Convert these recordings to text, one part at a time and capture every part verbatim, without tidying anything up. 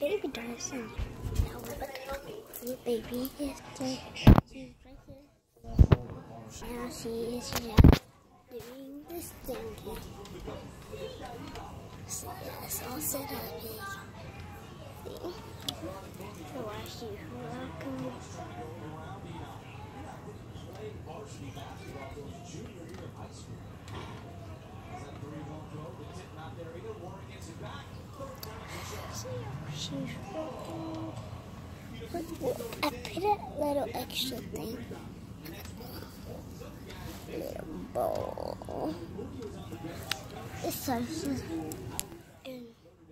baby does. And now we're about to the baby is she's right here. Now she is yeah, doing this thing. So yeah, it's all set up here. See? So why she welcome? She's working. I put a little extra thing. Little bowl. This sauce is in.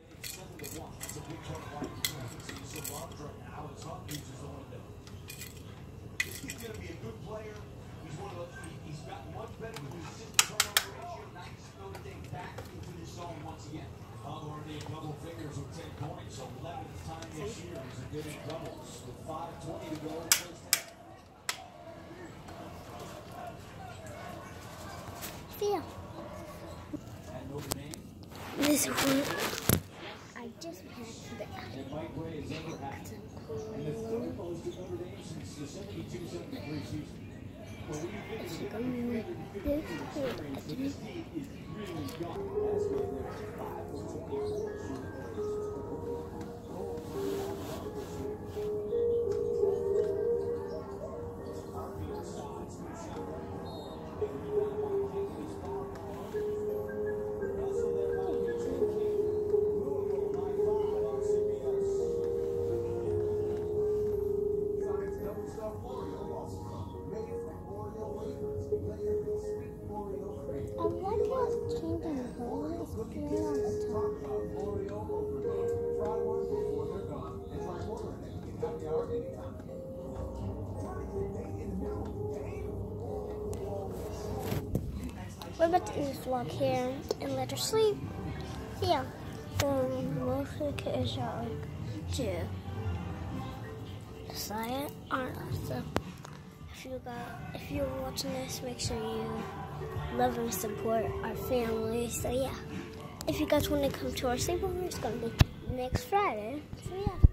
He's going to be a good player. He's one of those. He's got much better consistent turnover ratio. Now he's going to take back into the zone once again. Already a double figures with ten points. So eleventh time this year is a good in doubles with five twenty to go in the first half. Feel. And Notre Dame. This one. I just packed the And Mike Ray is ever happy. And the third most of Notre Dame since the seventy-two seventy-three season. Well, when you think of it, this team is really gone. That's good. There's five I like how it's changing the color. It's green on the top. We're about to end this vlog here and let her sleep. So yeah, um, most of the kids are like to decide it or not. So if you got, if you're watching this, make sure you love and support our family. So yeah, if you guys want to come to our sleepover, it's gonna be next Friday. So yeah.